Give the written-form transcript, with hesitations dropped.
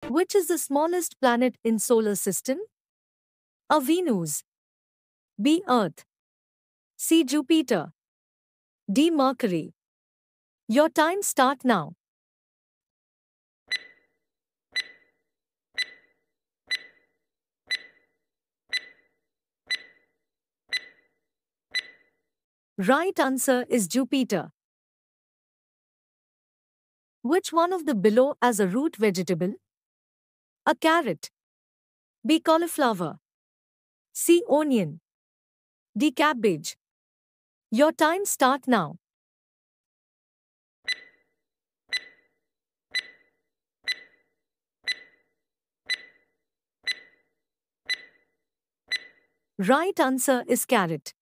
Which is the smallest planet in solar system? A. Venus. B. Earth. C. Jupiter. D. Mercury. Your time start now. Right answer is Jupiter. Which one of the below as a root vegetable? A. Carrot. B. Cauliflower. C. Onion. D. Cabbage. Your time start now. Right answer is carrot.